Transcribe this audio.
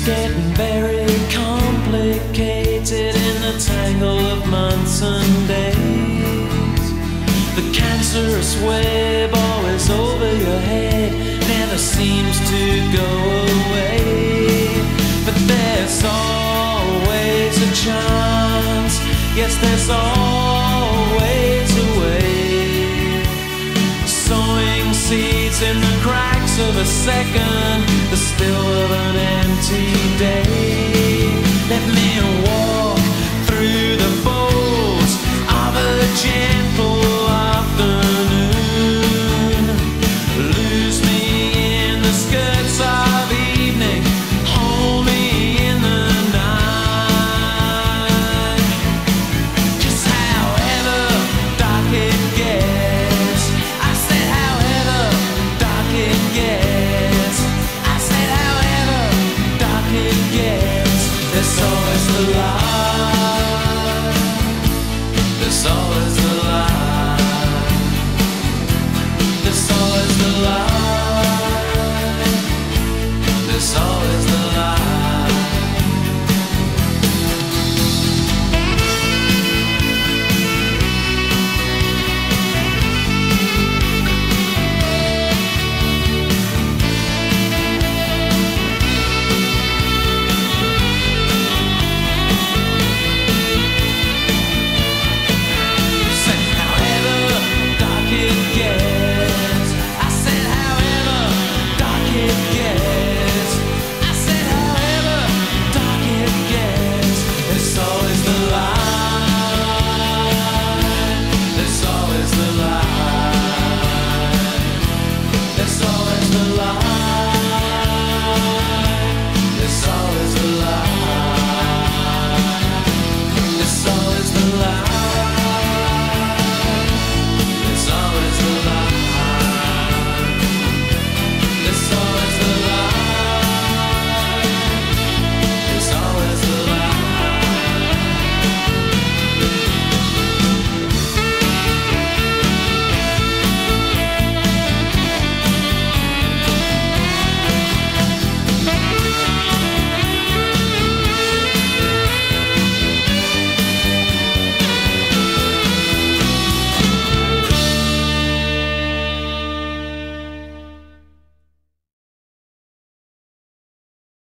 getting very complicated in the tangle of months and days. The cancerous web always over your head never seems to go away. But there's always a chance, yes, there's always a way. Sowing seeds in the cracks of a second, the still of an empty day. Let me walk through the folds of a gentle afternoon. Lose me in the skirts of evening, hold me in the night. Just however dark it gets, I said however dark it gets.